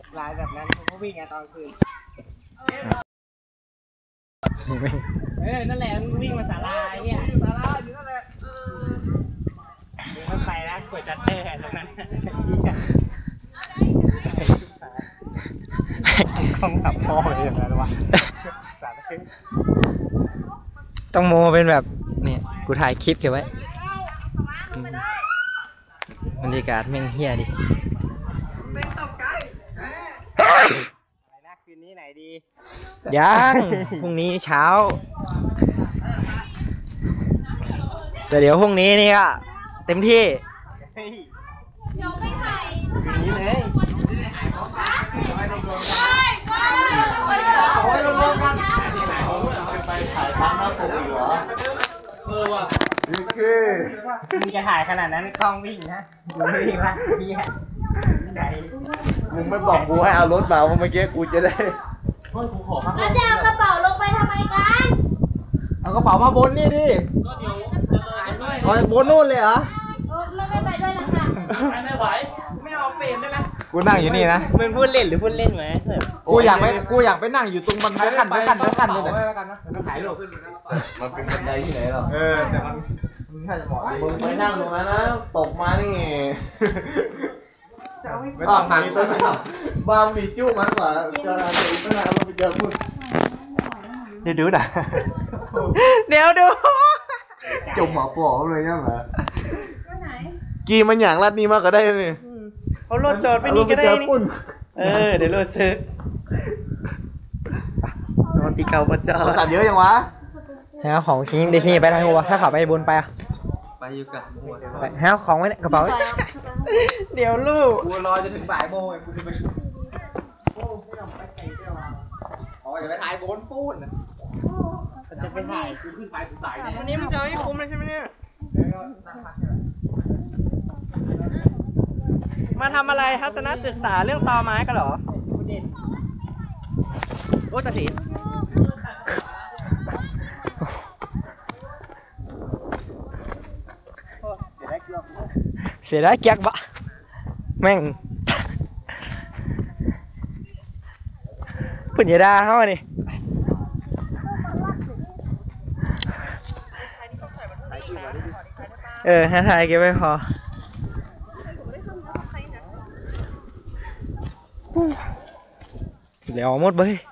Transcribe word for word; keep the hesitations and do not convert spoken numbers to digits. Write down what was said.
ลายแบบนั้นเขาวิ่งไงตอนคืนเออนั่นแหละมึงวิ่งมาศาลาเนี่ยศาลาอยู่นั่นแหละมึงไม่ไปนะกดจัดแท้ตรงนั้นคงขับพ่อไปอย่างนั้นวะสารชื่อต้องโมเป็นแบบเนี่ยกูถ่ายคลิปเก็บไว้บรรยากาศแม่งเฮียดิไหนนะคืนนี้ไหนดียังพรุ่งนี้เช้าแต่เดี๋ยวพรุ่งนี้นี่ก็เต็มที่คืนนี้เลยเออว่ะนี่คือมึงจะถ่ายขนาดนั้นกล้องวิ่งนะดูวิ่งละพี่ฮะไหนมึงไม่บอกกูให้เอารถมาเมื่อกี้กูจะได้โอ้ยกูขอครับแล้วจะเอากระเป๋าลงไปทำไมกันเอากระเป๋ามาบนนี่ดิก็เดี๋ยวจะถ่ายด้วยเอาบนนู่นเลยเหรอเออไม่ไปด้วยละค่ะไม่ไหวไม่เอาเฟรมได้ไหมกูนั่งอยู่นี่นะมึงพูดเล่นหรือพูดเล่นไหมกูอยากไปกูอยากไปนั่งอยู่ตรงบันไดขั้นขั้นขั้นเลยเนี่ยมันถ่ายรูปขึ้นมันเป็นบันไดที่ไหนหรอเออแต่มันมึงแค่จะบอกมึงไปนั่งตรงนั้นนะตกมานี่ไม่ต้องหันตัวนะบ้ามีจุ้มากกว่าจะไม่น่าเราไปเจอมึงเดี๋ยวดูนะเดี๋ยวดูจมหมาปอเลยเนี่ยเหรอกีมันอย่างรัดนี้มากก็ได้เลยเขารถจอดไปนี่ก็ได้นี่เออเดี๋ยวรถซื้อจอดตีเก่าปะจอดสัตว์เยอะยังวะแฮวของทิ้งเดี๋ยวทิ้งไปทางหัวถ้าขับไปบนไปอ่ะไปอยู่กับไปแฮวของไว้ในกระเป๋าเดี๋ยวลูกกูรอจะถึงบ่ายโมงไงกูจะไปโอ้ไม่ต้องไปไกลเจ้าอ๋ออย่าไปถ่ายบนปูนจะไปถ่ายกูขึ้นไปสุดสายเนี่ยวันนี้มันจะให้คุ้มเลยใช่ไหมเนี่ยมาทำอะไรทัศนศึกษาเรื่องตอไม้กันเหรอโอ้ตาสีเสียได้เกียกบะแม่งปุ่นยาดาเขาดิเออให้ถ่ายเก็บไว้พอเดี๋ยวหมดไป